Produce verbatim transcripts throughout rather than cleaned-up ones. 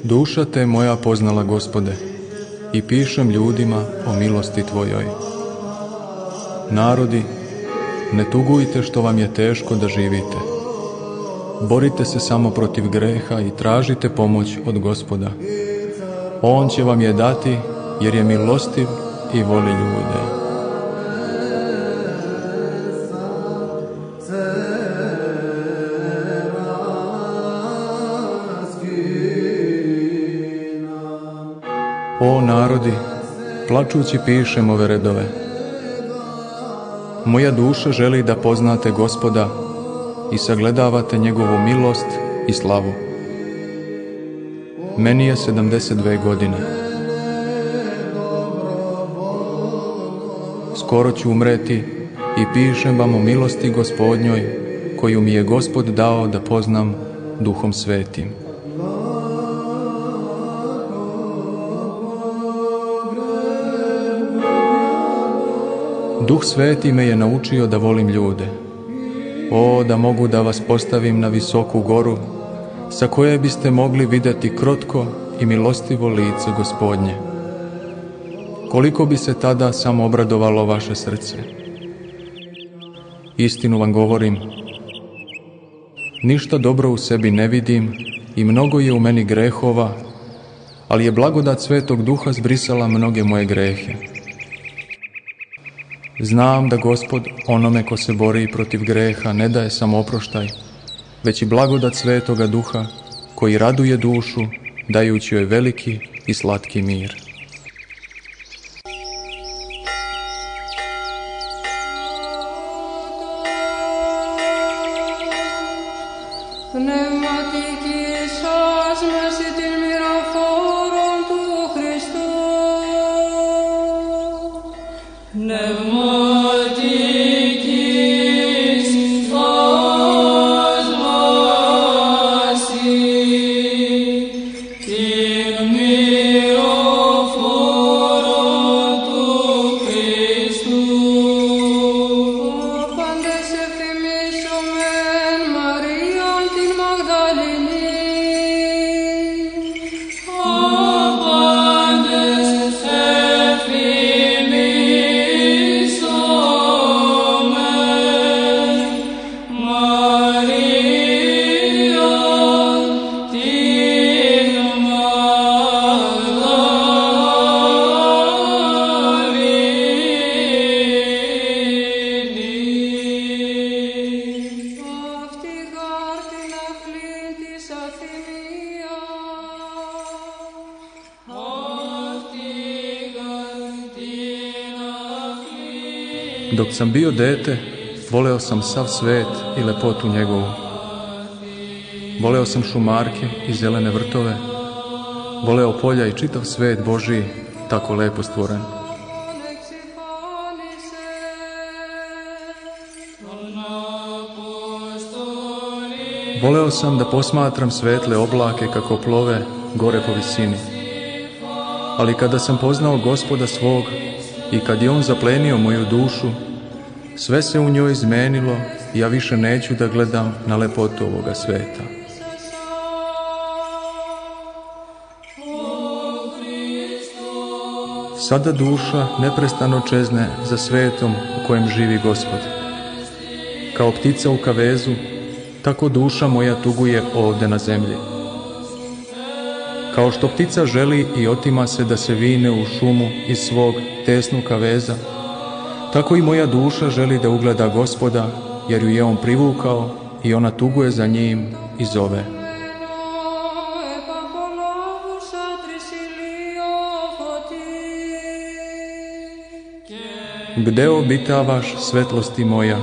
Duša te moja poznala, Gospode, i pišem ljudima o milosti Tvojoj. Narodi, ne tugujte što vam je teško da živite. Borite se samo protiv greha i tražite pomoć od Gospoda. On će vam je dati, jer je milostiv i voli ljude. O narodi, plačući pišem ove redove. Moja duša želi da poznate Gospoda i sagledavate njegovu milost i slavu. Meni je sedamdeset dve godine. Skoro ću umreti i pišem vam o milosti Gospodnjoj, koju mi je Gospod dao da poznam Duhom Svetim. Duh Sveti me je naučio da volim ljude. O, da mogu da vas postavim na visoku goru, sa koje biste mogli vidjeti krotko i milostivo lice Gospodnje. Koliko bi se tada samo obradovalo vaše srce. Istinu vam govorim, ništa dobro u sebi ne vidim i mnogo je u meni grehova, ali je blagodat Svetog Duha zbrisala mnoge moje grehe. Znam da Gospod onome ko se bori protiv greha ne daje samo oproštaj, već i blagodat Svetoga Duha koji raduje dušu, dajući joj veliki i slatki mir. Dok sam bio dete, voleo sam sav svet i lepotu njegovu. Voleo sam šumarke i zelene vrtove, voleo polja i čitav svet Božiji, tako lepo stvoren. Voleo sam da posmatram svetle oblake kako plove gore po visini. Ali kada sam poznao Gospoda svog i kad je On zaplenio moju dušu, sve se u njoj izmenilo i ja više neću da gledam na lepotu ovoga sveta. Sada duša neprestano čezne za svetom u kojem živi Gospod. Kao ptica u kavezu, tako duša moja tuguje ovde na zemlji. Kao što ptica želi i otima se da se vine u šumu iz svog tesnog kaveza, tako i moja duša želi da ugleda Gospoda, jer ju je On privukao i ona tuguje za njim i zove. Gde obitavaš, svetlosti moja?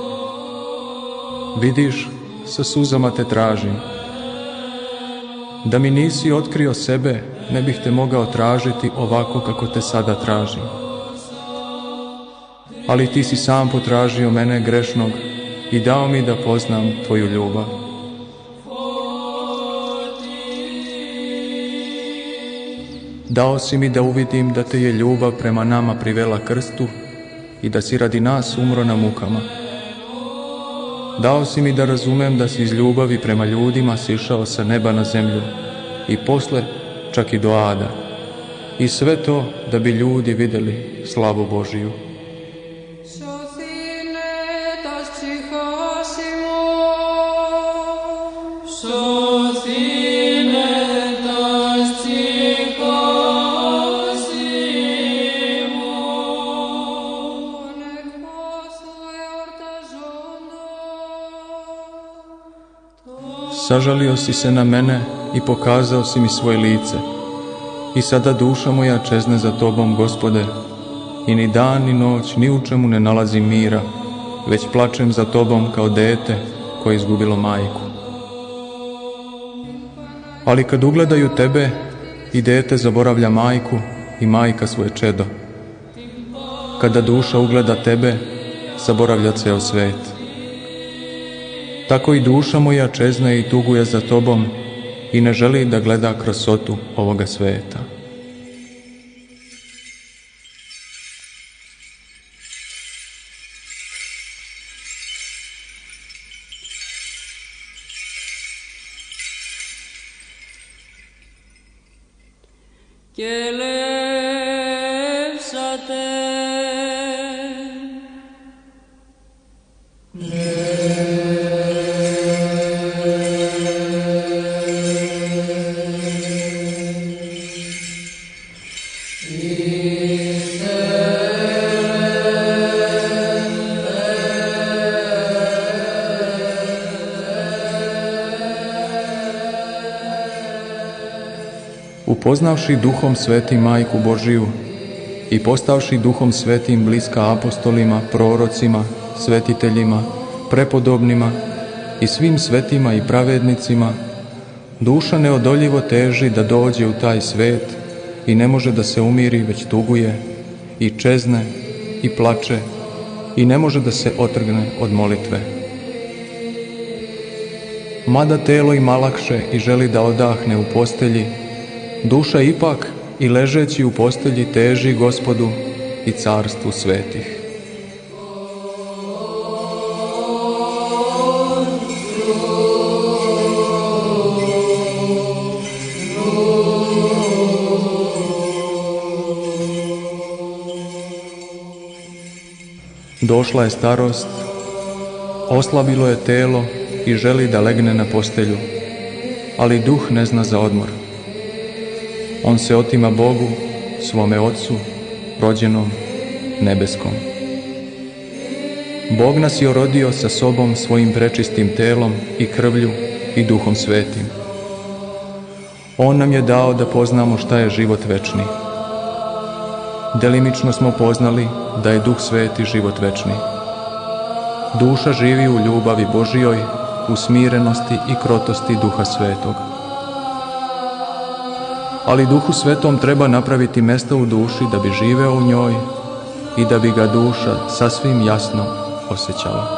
Vidiš, sa suzama te tražim. Da mi nisi otkrio sebe, ne bih te mogao tražiti ovako kako te sada tražim. Ali ti si sam potražio mene grešnog i dao mi da poznam tvoju ljubav. Dao si mi da uvidim da te je ljubav prema nama privela krstu i da si radi nas umro na mukama. Dao si mi da razumem da si iz ljubavi prema ljudima sišao sa neba na zemlju i posle čak i do ada. I sve to da bi ljudi vidjeli slavu Božiju. Sažalio si se na mene i pokazao si mi svoje lice. I sada duša moja čezne za tobom, Gospode, i ni dan ni noć ni u čemu ne nalazim mira, već plačem za tobom kao dete koje je izgubilo majku. Ali kad ugledaju tebe, i dete zaboravlja majku i majka svoje čedo. Kada duša ugleda tebe, zaboravlja ceo svet. Tako i duša moja čezne i tuguje za tobom i ne želi da gleda krosotu ovoga sveta. Upoznavši Duhom Svetim Majku Božiju i postavši Duhom Svetim bliska apostolima, prorocima, svetiteljima, prepodobnima i svim svetima i pravednicima, duša neodoljivo teži da dođe u taj svet i ne može da se umiri, već tuguje i čezne i plače i ne može da se otrgne od molitve. Mada telo ima lakše i želi da odahne u postelji, duša ipak i ležeći u postelji teži Gospodu i carstvu svetih. Došla je starost, oslabilo je telo i želi da legne na postelju, ali duh ne zna za odmor. On se otima Bogu, svome Otcu, rođenom, nebeskom. Bog nas je orodio sa sobom svojim prečistim telom i krvlju i Duhom Svetim. On nam je dao da poznamo šta je život večni. Delimično smo poznali da je Duh Sveti život večni. Duša živi u ljubavi Božijoj, u smirenosti i krotosti Duha Svetog. Ali Duhu Svetom treba napraviti mesta u duši da bi živeo u njoj i da bi ga duša sasvim jasno osjećala.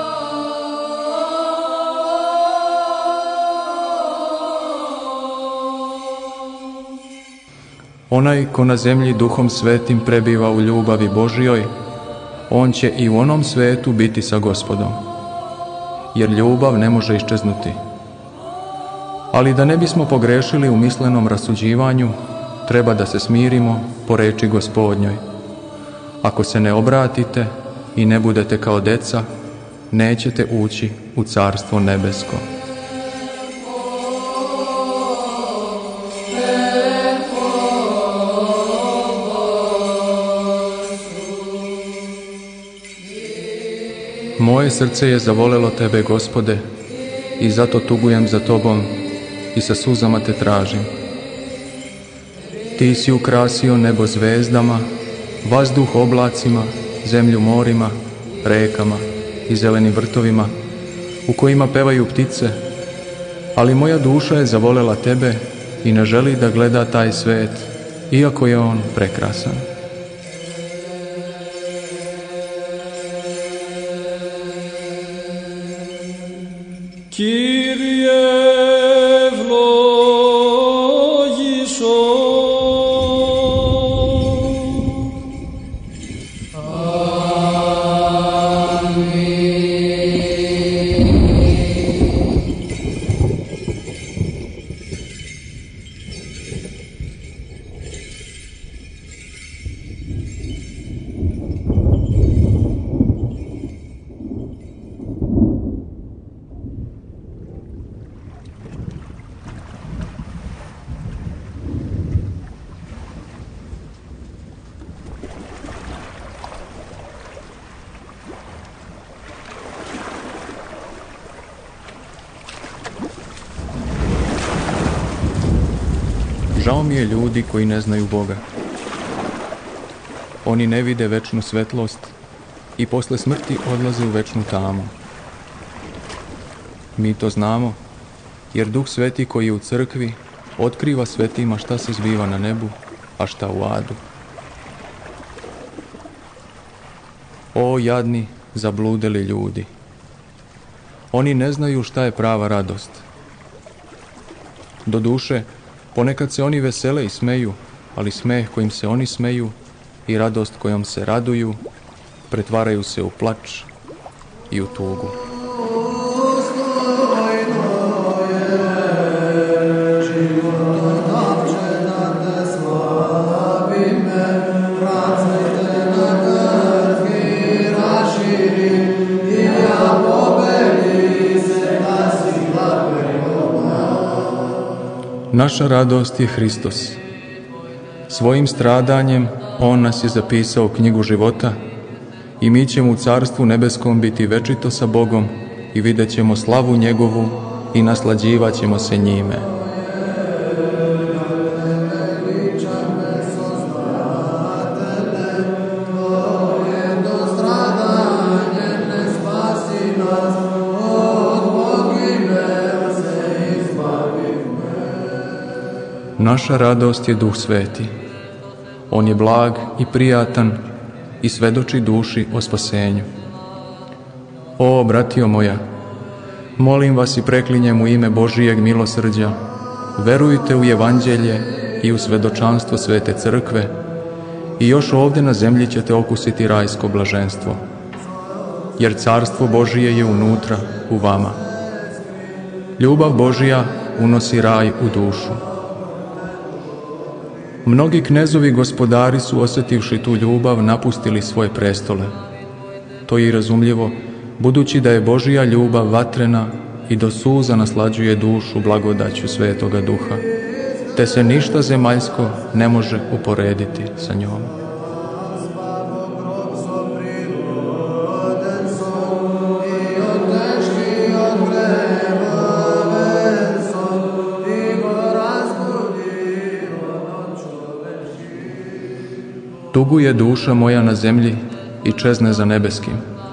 Onaj ko na zemlji Duhom Svetim prebiva u ljubavi Božijoj, on će i u onom svetu biti sa Gospodom, jer ljubav ne može iščeznuti. Ali da ne bismo pogrešili u mislenom rasuđivanju, treba da se smirimo po reči Gospodnjoj. Ako se ne obratite i ne budete kao deca, nećete ući u Carstvo nebesko. Moje srce je zavolelo tebe, Gospode, i zato tugujem za tobom i sa suzama te tražim. Ti si ukrasio nebo zvezdama, vazduh oblacima, zemlju morima, rekama i zelenim vrtovima, u kojima pevaju ptice, ali moja duša je zavolela tebe i ne želi da gleda taj svet, iako je on prekrasan. Kyrie Žao mi je ljudi koji ne znaju Boga. Oni ne vide večnu svetlost i posle smrti odlaze u večnu tamu. Mi to znamo, jer Duh Sveti koji je u crkvi otkriva svetima šta se zbiva na nebu, a šta u adu. O jadni, zabludeli ljudi! Oni ne znaju šta je prava radost. Doduše, ponekad se oni vesele i smeju, ali smeh kojim se oni smeju i radost kojom se raduju pretvaraju se u plač i u tugu. Naša radost je Hristos. Svojim stradanjem On nas je zapisao u knjigu života i mi ćemo u Carstvu nebeskom biti večito sa Bogom i vidjet ćemo slavu njegovu i naslađivat ćemo se njime. Naša radost je Duh Sveti. On je blag i prijatan i svedoči duši o spasenju. O, bratio moja, molim vas i preklinjem u ime Božijeg milosrđa, verujte u Evanđelje i u svedočanstvo Svete Crkve i još ovdje na zemlji ćete okusiti rajsko blaženstvo, jer Carstvo Božije je unutra u vama. Ljubav Božija unosi raj u dušu. Mnogi knezovi gospodari su, osjetivši tu ljubav, napustili svoje prestole. To je i razumljivo, budući da je Božija ljubav vatrena i do suza naslađuje dušu blagodaću Svetoga Duha, te se ništa zemaljsko ne može uporediti sa njom. Tuguje duša moja na zemlji i čezne za nebeskim.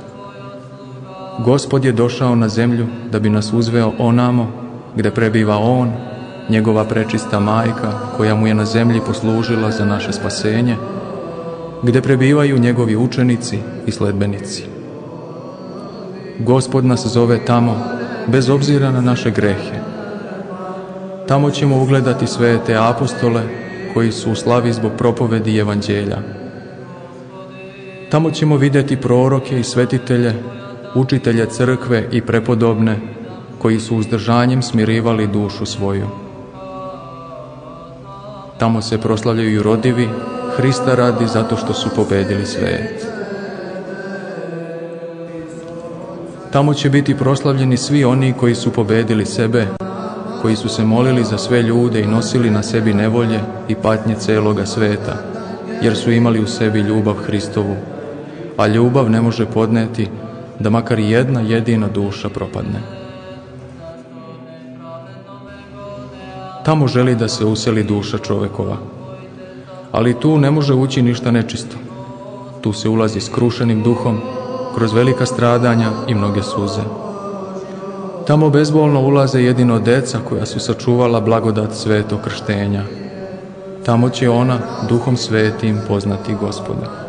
Gospod je došao na zemlju da bi nas uzveo onamo gde prebiva On, njegova prečista majka koja mu je na zemlji poslužila za naše spasenje, gde prebivaju njegovi učenici i sledbenici. Gospod nas zove tamo bez obzira na naše grehe. Tamo ćemo ugledati svete apostole koji su u slavi zbog propovedi Evanđelja. Tamo ćemo vidjeti proroke i svetitelje, učitelje crkve i prepodobne, koji su uzdržanjem smirivali dušu svoju. Tamo se proslavljaju rodivi, Hrista radi zato što su pobedili svet. Tamo će biti proslavljeni svi oni koji su pobedili sebe, koji su se molili za sve ljude i nosili na sebi nevolje i patnje celoga sveta, jer su imali u sebi ljubav Hristovu, a ljubav ne može podneti da makar jedna jedina duša propadne. Tamo želi da se useli duša čovekova, ali tu ne može ući ništa nečisto. Tu se ulazi skrušenim duhom, kroz velika stradanja i mnoge suze. Tamo bezbolno ulaze jedino deca koja su sačuvala blagodat svetog krštenja. Tamo će ona Duhom Svetim poznati Gospoda.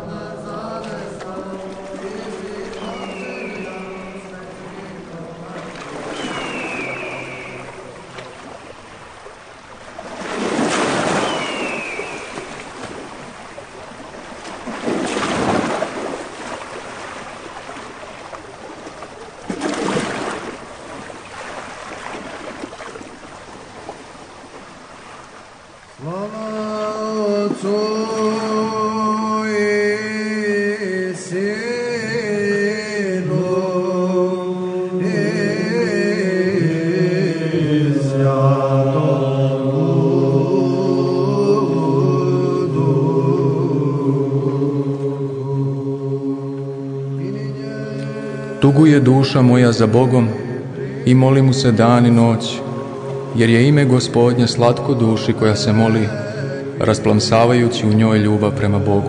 Tuguje duša moja za Bogom i moli mu se dan i noć, jer je ime Gospodnje slatko duši koja se moli, rasplamsavajući u njoj ljubav prema Bogu.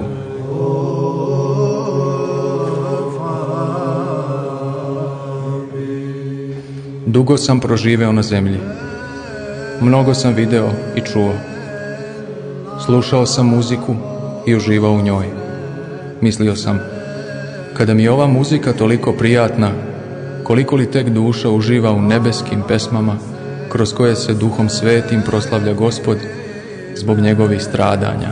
Dugo sam proživeo na zemlji. Mnogo sam video i čuo. Slušao sam muziku i uživao u njoj. Mislio sam, kada mi je ova muzika toliko prijatna, koliko li tek duša uživa u nebeskim pesmama, kroz koje se Duhom Svetim proslavlja Gospod zbog njegovih stradanja.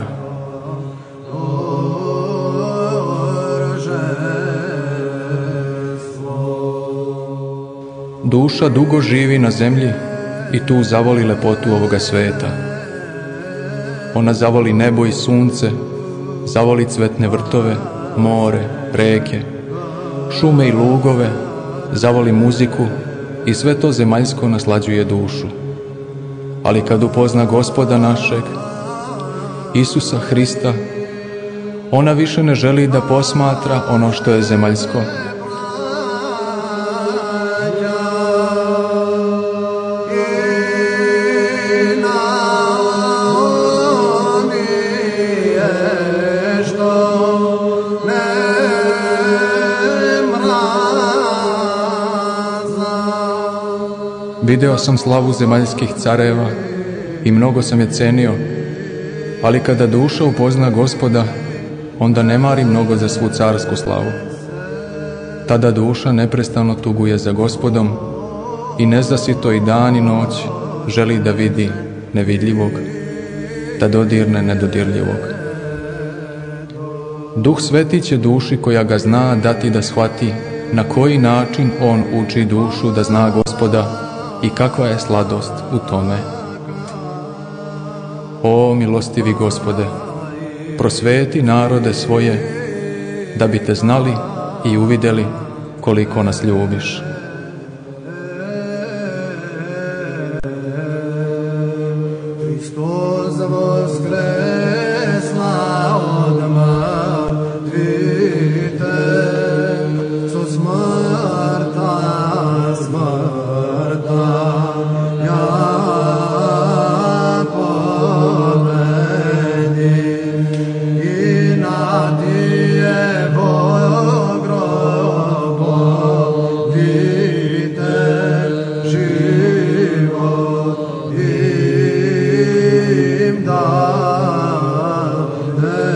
Duša dugo živi na zemlji i tu zavoli lepotu ovoga sveta. Ona zavoli nebo i sunce, zavoli cvetne vrtove, more, reke, šume i lugove, zavoli muziku i sve to zemaljsko naslađuje dušu. Ali kad upozna Gospoda našeg, Isusa Hrista, ona više ne želi da posmatra ono što je zemaljsko. Video sam slavu zemaljskih careva i mnogo sam je cenio, ali kada duša upozna Gospoda, onda ne mari mnogo za svu carsku slavu. Tada duša neprestano tuguje za Gospodom i nezasito i dan i noć želi da vidi nevidljivog, da dodirne nedodirljivog. Duh Sveti će duši koja ga zna dati da shvati na koji način on uči dušu da zna Gospoda i kakva je sladost u tome. O milostivi Gospode, prosveti narode svoje, da bi te znali i uvidjeli koliko nas ljubiš. Hristos voskresla od mrtvite, su smrta, smrta, ja pobedi i na tije grobo vidite život im dade.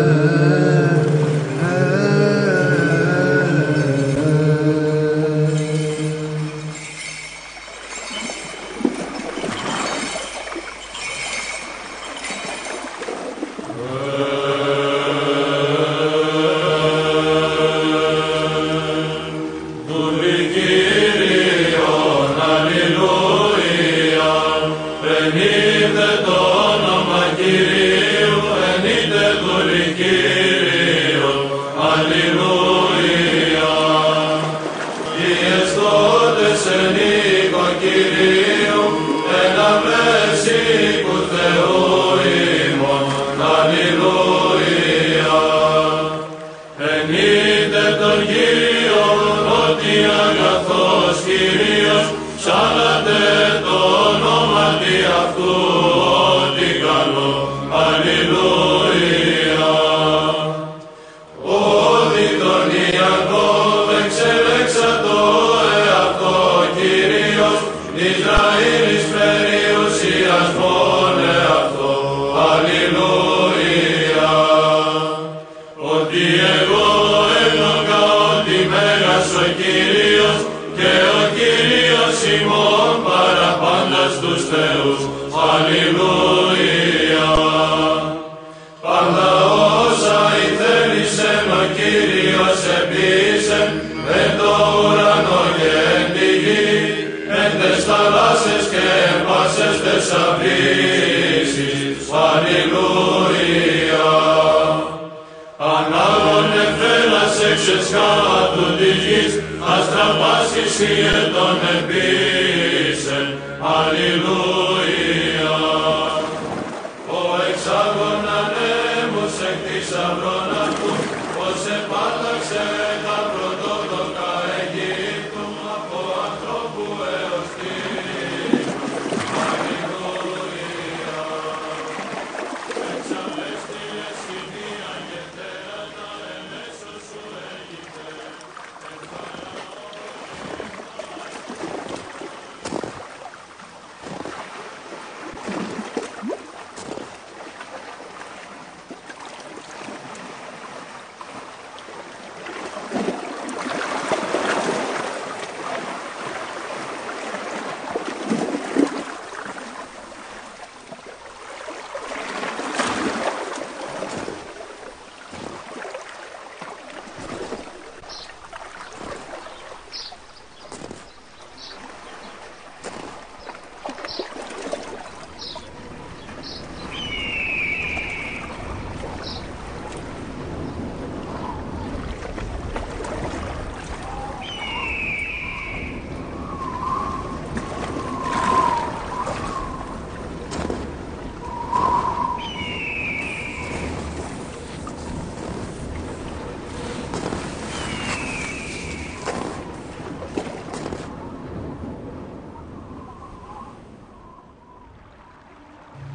Αλληλούια.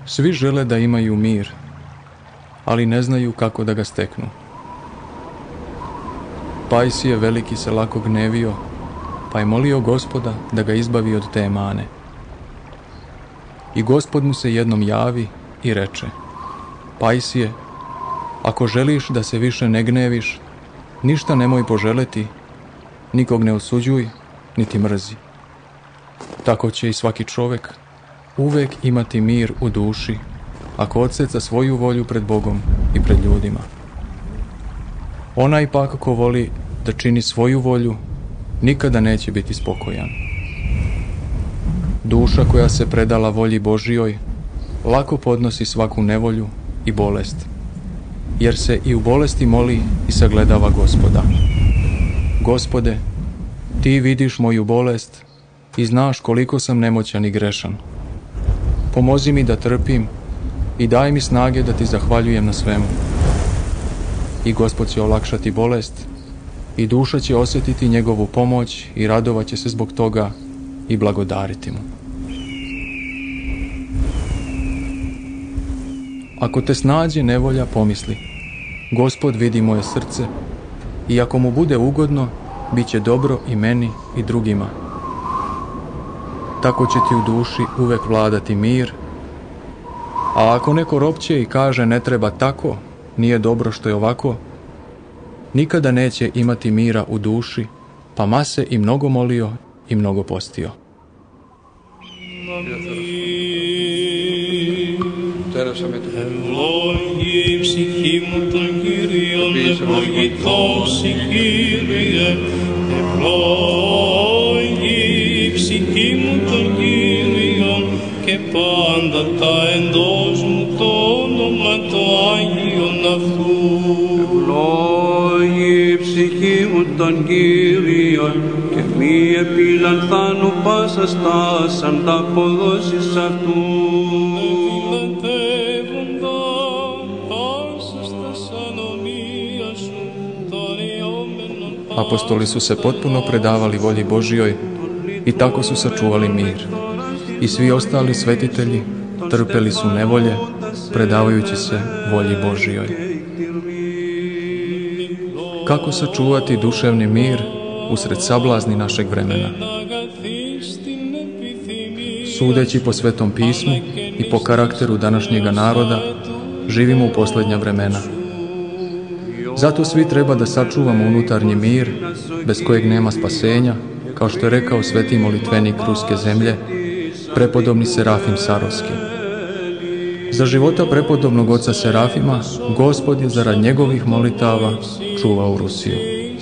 Svi žele da imaju mir, ali ne znaju kako da ga steknu. Pajsije veliki se lako gnevio, pa je molio Gospoda da ga izbavi od te mane. I Gospod mu se jednom javi i reče: Pajsije, ako želiš da se više ne gneviš, ništa nemoj poželeti, nikog ne osuđuj, niti mrzi. Tako će i svaki čovjek uvek imati mir u duši, ako odseca svoju volju pred Bogom i pred ljudima. Onaj pak ko voli da čini svoju volju, nikada neće biti spokojan. Duša koja se predala volji Božijoj, lako podnosi svaku nevolju i bolest, jer se i u bolesti moli i sagledava Gospoda. Gospode, ti vidiš moju bolest i znaš koliko sam nemoćan i grešan. Pomozi mi da trpim i daj mi snage da ti zahvaljujem na svemu. I Gospod će olakšati bolest i duša će osjetiti njegovu pomoć i radovat će se zbog toga i blagodariti mu. Ako te snađe nevolja, pomisli: Gospod vidi moje srce i ako mu bude ugodno, bit će dobro i meni i drugima. Tako će ti u duši uvek vladati mir, a ako neko ropće i kaže ne treba tako, nije dobro što je ovako, nikada neće imati mira u duši, pa ma se i mnogo molio i mnogo postio. Ευλόγη ψυχή μου των Κύριων, ευλογητός η Κύριε. Ευλόγη ψυχή μου των Κύριων και πάντα τα εντός μου το όνομα το Άγιον αυτού. Ευλόγη ψυχή μου των Κύριων και μη επιλανθάνω πάσα στάς αν τα αποδώσεις αυτού. Apostoli su se potpuno predavali volji Božijoj i tako su sačuvali mir. I svi ostali svetitelji trpeli su nevolje, predavajući se volji Božijoj. Kako sačuvati duševni mir usred sablazni našeg vremena? Sudeći po Svetom pismu i po karakteru današnjega naroda, živimo u posljednja vremena. Zato svi treba da sačuvamo unutarnji mir, bez kojeg nema spasenja, kao što je rekao sveti molitvenik ruske zemlje, prepodobni Serafim Sarovski. Za života prepodobnog oca Serafima, Gospod je zarad njegovih molitava čuvao Rusiju.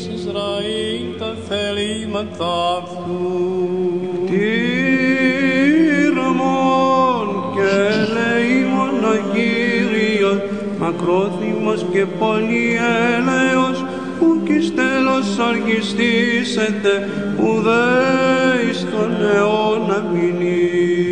Μακρόθυμος και πολυέλεος, που κι στέλος αργιστήσετε, ουδέ εις τον αιώνα μείνει.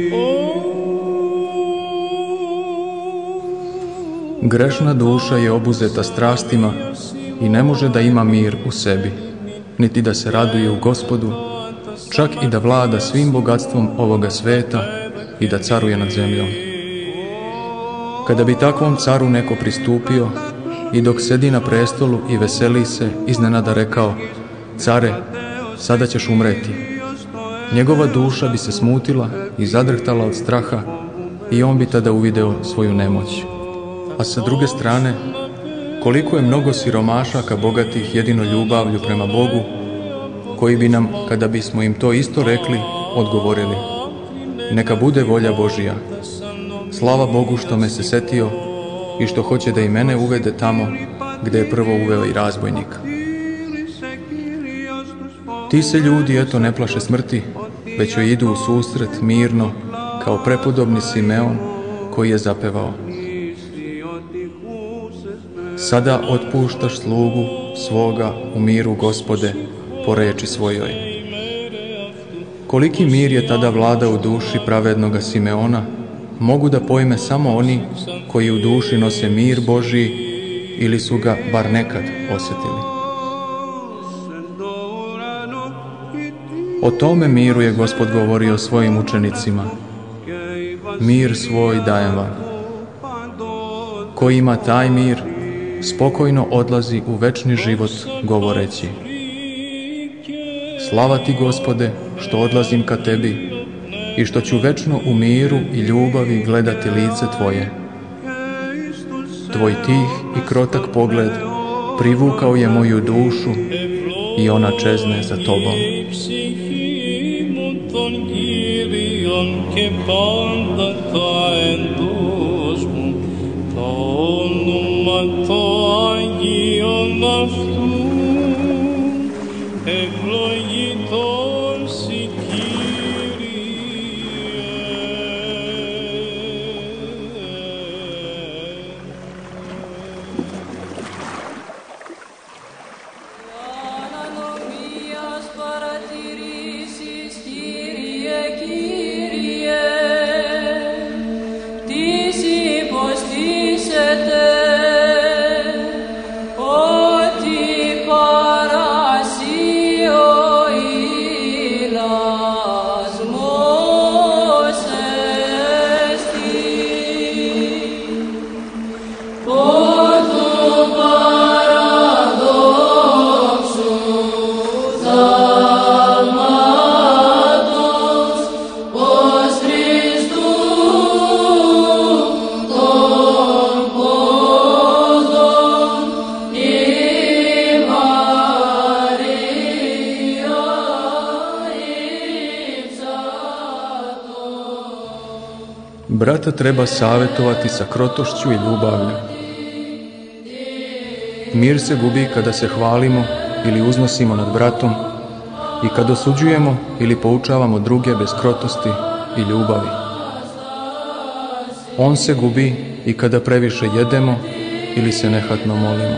Grešna duša je obuzeta strastima i ne može da ima mir u sebi, niti da se raduje u Gospodu, čak i da vlada svim bogatstvom ovoga sveta i da caruje nad zemljom. Kada bi takvom caru neko pristupio i dok sedi na prestolu i veseli se, iznenada rekao: Care, sada ćeš umreti. Njegova duša bi se smutila i zadrhtala od straha i on bi tada uvideo svoju nemoć. A sa druge strane, koliko je mnogo siromašaka bogatih jedino ljubavlju prema Bogu, koji bi nam, kada bismo im to isto rekli, odgovorili: neka bude volja Božija. Slava Bogu što me se setio i što hoće da i mene uvede tamo gde je prvo uveo i razbojnik. Ti se ljudi eto ne plaše smrti, već joj idu u susret mirno, kao prepodobni Simeon koji je zapevao: sada otpuštaš slugu svoga u miru, Gospode, po reči svojoj. Koliki mir je tada vlada u duši pravednoga Simeona, mogu da pojme samo oni koji u duši nose mir Božiji ili su ga bar nekad osjetili. O tome miru je Gospod govorio svojim učenicima: mir svoj dajem vam. Ko ima taj mir, spokojno odlazi u večni život govoreći: slava ti, Gospode, što odlazim ka tebi i što ću večno u miru i ljubavi gledati lice tvoje. Tvoj tih i krotak pogled privukao je moju dušu i ona čezne za tobom. Brata treba savjetovati sa krotošću i ljubavlju. Mir se gubi kada se hvalimo ili uznosimo nad bratom i kad osuđujemo ili poučavamo druge bez krotosti i ljubavi. On se gubi i kada previše jedemo ili se nehatno molimo.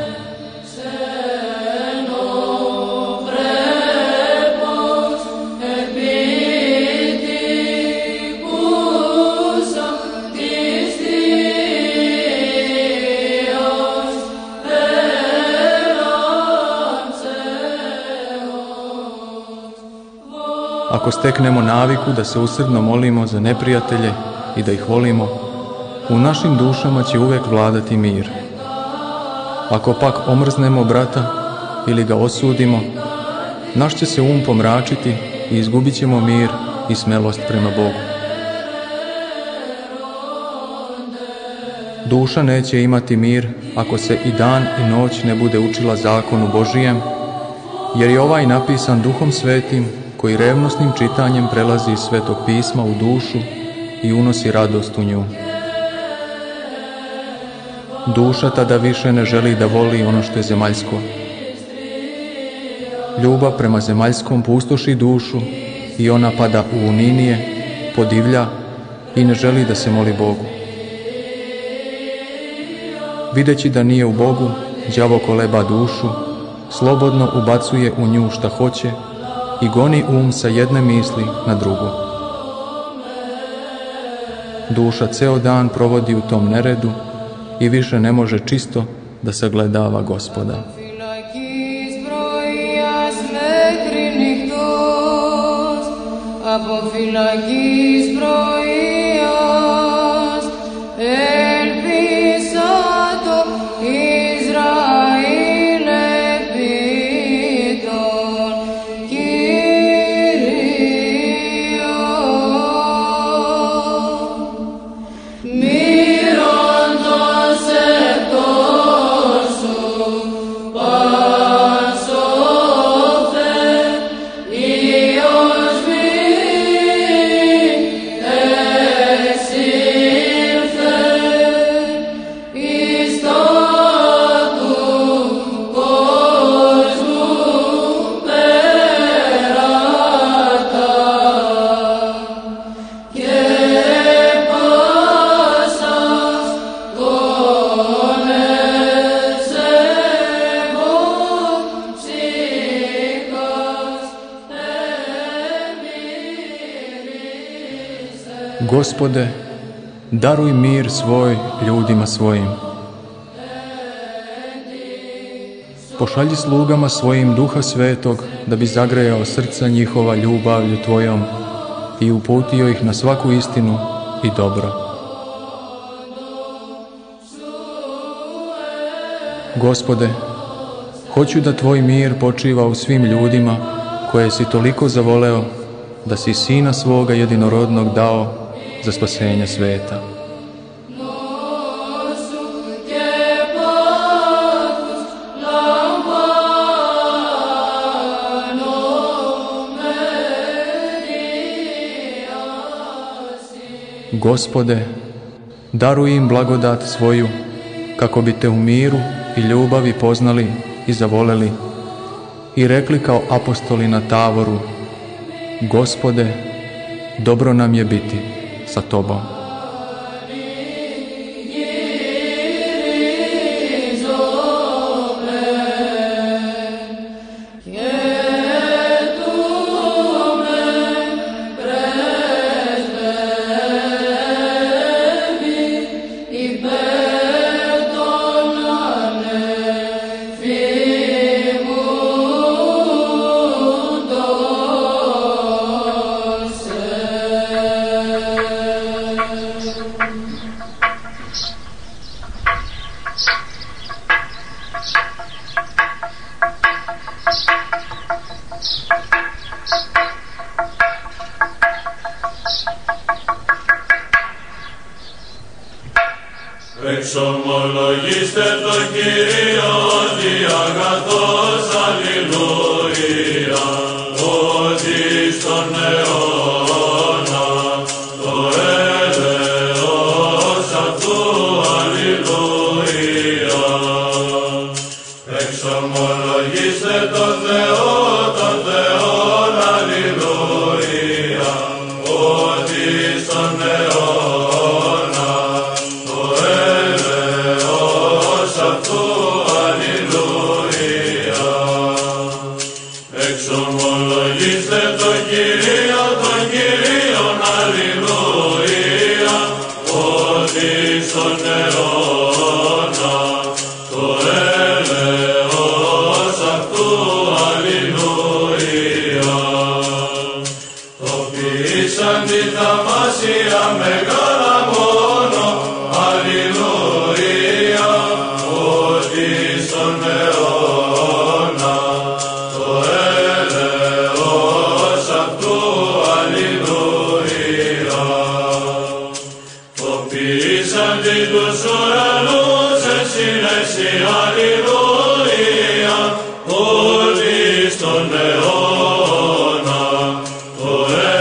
Ako steknemo naviku da se usrdno molimo za neprijatelje i da ih volimo, u našim dušama će uvijek vladati mir. Ako pak omrznemo brata ili ga osudimo, naš će se um pomračiti i izgubit ćemo mir i smelost prema Bogu. Duša neće imati mir ako se i dan i noć ne bude učila zakonu Božijem, jer je ovaj napisan Duhom Svetim, koji revnosnim čitanjem prelazi iz Svetog pisma u dušu i unosi radost u nju. Duša tada više ne želi da voli ono što je zemaljsko. Ljubav prema zemaljskom pustoši dušu i ona pada u uninije, podivlja i ne želi da se moli Bogu. Videći da nije u Bogu, đavo koleba dušu, slobodno ubacuje u nju šta hoće i goni um sa jedne misli na drugu. Duša ceo dan provodi u tom neredu i više ne može čisto da sagledava Gospoda. Gospode, daruj mir svoj ljudima svojim. Pošalji slugama svojim Duha Svetog da bi zagrejao srca njihova ljubavlju Tvojom i uputio ih na svaku istinu i dobro. Gospode, hoću da Tvoj mir počiva u svim ljudima koje si toliko zavoleo da si Sina svoga jedinorodnog dao za spasenje sveta. Gospode, daruj im blagodat svoju, kako bi Te u miru i ljubavi poznali i zavoleli i rekli kao apostoli na Tavoru: Gospode, dobro nam je biti sa Tobom. Εξομολογήστε το Κύριο ότι αγαθός, αλληλούια, ότι στον αιώνα το έλεος αυτού, αλληλούια. Εξομολογήστε το Θεό, τον Θεόν, αλληλούια, ότι στον αιώνα το έλεος αυτού, αλληλούια. Εξομολογήστε το Κυρίο, τον Κυρίον, αλληλούια, ότι στον αιώνα το έλεος αυτού, αλληλούια. Το ποιήσαν τη θαυμάσια μεγάλα μόνο, αλληλούια, ότι στον αιώνα το έλεος αυτού, αλληλούια. Το ποιήσαν τη τους ουρανούς εν συνέση, αλληλούια, ότι στον αιώνα το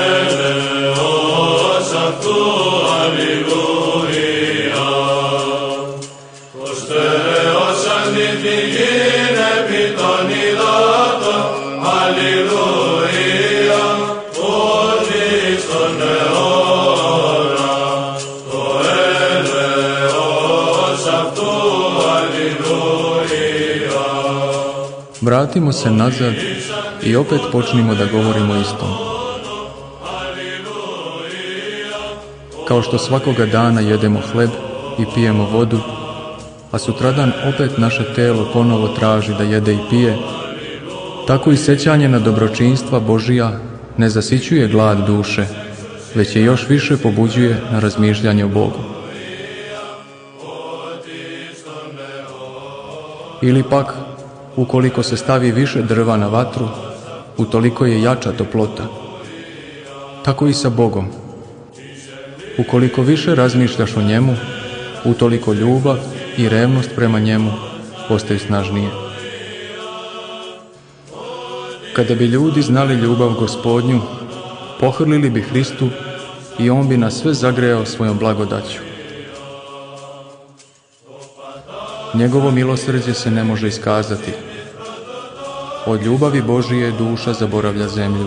έλεος αυτού, αλληλούια. Πως στερεώσαν την γην επί των υδάτων, αλληλούια, ότι στον αιώνα το έλεος αυτού, αλληλούια. Vratimo se nazad i opet počnimo da govorimo istom. Kao što svakoga dana jedemo hleb i pijemo vodu, a sutradan opet naše telo ponovo traži da jede i pije, tako i sećanje na dobročinstva Božija ne zasićuje glad duše, već je još više pobuđuje na razmišljanje o Bogu. Ili pak, ukoliko se stavi više drva na vatru, utoliko je jača toplota. Tako i sa Bogom. Ukoliko više razmišljaš o njemu, utoliko ljubav i revnost prema njemu postaju snažnije. Kada bi ljudi znali ljubav Gospodnju, pohrlili bi Hristu i on bi nas sve zagrejao svojom blagodaću. Njegovo milosrđe se ne može iskazati. Od ljubavi Božije duša zaboravlja zemlju.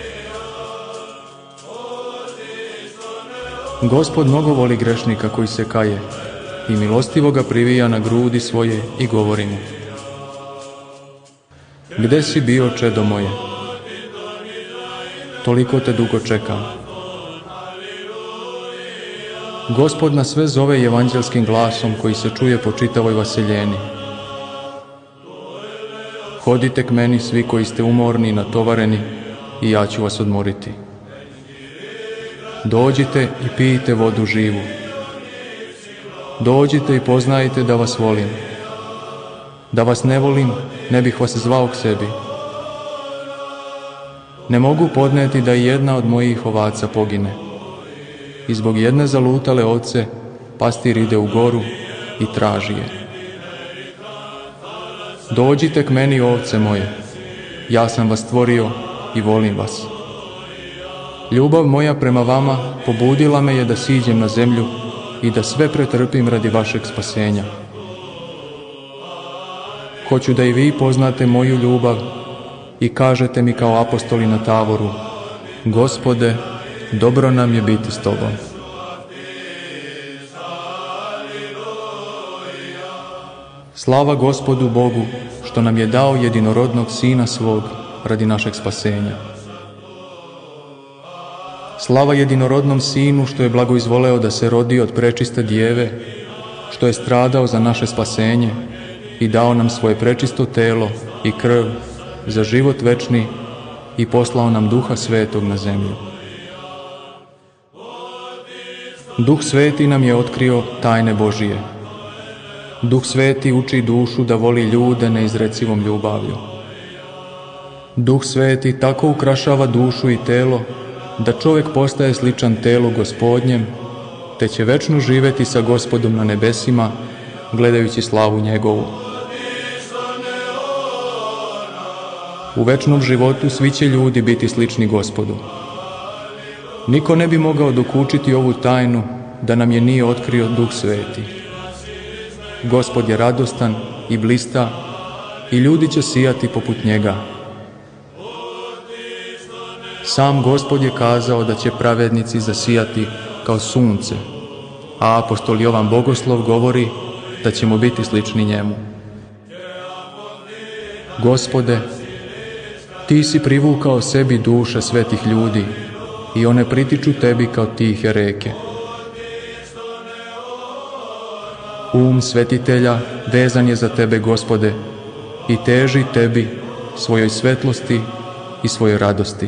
Gospod mnogo voli grešnika koji se kaje i milostivo ga privija na grudi svoje i govori mu: Gde si bio, čedo moje? Toliko te dugo čekam. Gospod nas sve zove evanđelskim glasom koji se čuje po čitavoj vaseljeni. Hodite k meni svi koji ste umorni i natovareni i ja ću vas odmoriti. dođite i pijte vodu živu. Dođite i poznajte da vas volim. Da vas ne volim, ne bih vas zvao k sebi. Ne mogu podneti da i jedna od mojih ovaca pogine. I zbog jedne zalutale ovce, pastir ide u goru i traži je. Dođite k meni, ovce moje, ja sam vas stvorio i volim vas. Ljubav moja prema vama pobudila me je da siđem na zemlju i da sve pretrpim radi vašeg spasenja. Hoću da i vi poznate moju ljubav i kažete mi kao apostoli na Tavoru: Gospode, dobro nam je biti s tobom. Slava Gospodu Bogu što nam je dao jedinorodnog Sina svog radi našeg spasenja. Slava jedinorodnom Sinu što je blagoizvoleo da se rodi od prečiste djeve, što je stradao za naše spasenje i dao nam svoje prečisto telo i krv za život večni i poslao nam Duha Svetog na zemlju. Duh Sveti nam je otkrio tajne Božije. Duh Sveti uči dušu da voli ljude neizrecivom ljubavlju. Duh Sveti tako ukrašava dušu i telo da čovjek postaje sličan telu Gospodnjem, te će večno živjeti sa Gospodom na nebesima, gledajući slavu njegovu. U večnom životu svi će ljudi biti slični Gospodu. Niko ne bi mogao dokučiti ovu tajnu da nam je nije otkrio Duh Sveti. Gospod je radostan i blista i ljudi će sijati poput njega. Sam Gospod je kazao da će pravednici zasijati kao sunce, a apostol Jovan Bogoslov govori da ćemo biti slični njemu. Gospode, ti si privukao sebi duše svetih ljudi i one pritiču tebi kao tihe reke. Um svetitelja vezan je za tebe, Gospode, i teži tebi, svojoj svetlosti i svojoj radosti.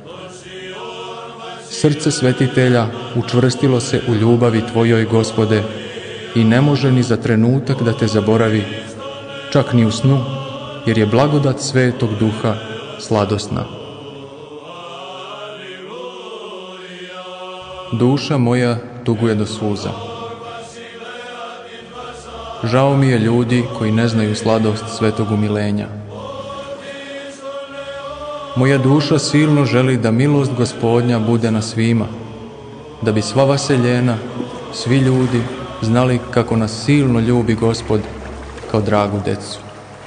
Srce svetitelja učvrstilo se u ljubavi tvojoj, Gospode, i ne može ni za trenutak da te zaboravi, čak ni u snu, jer je blagodat Svetog Duha sladosna. Duša moja tuguje do suza. Žao mi je ljudi koji ne znaju sladost svetog umilenja. Moja duša silno želi da milost Gospodnja bude na svima, da bi sva vaseljena, svi ljudi znali kako nas silno ljubi Gospod kao dragu decu.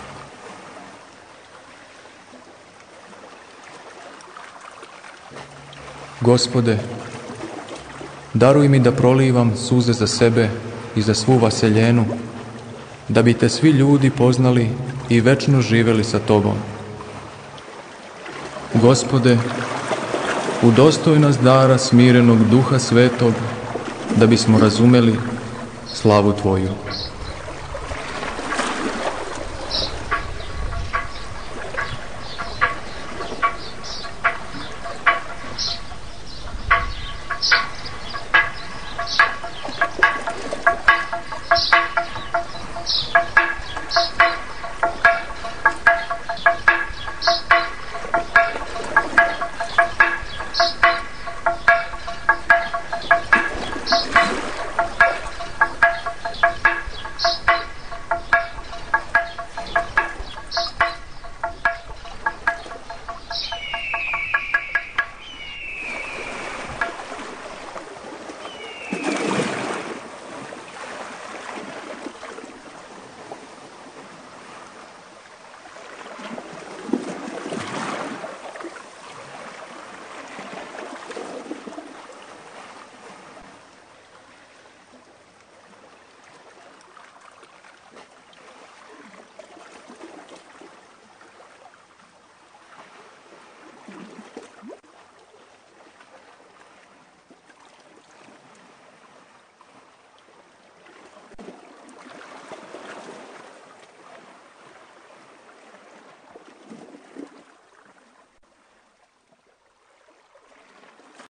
Gospode, daruj mi da prolivam suze za sebe i za svu vaseljenu, da bi te svi ljudi poznali i večno živeli sa tobom. Gospode, udostoj nas dara smirenog Duha Svetog, da bismo razumeli slavu tvoju.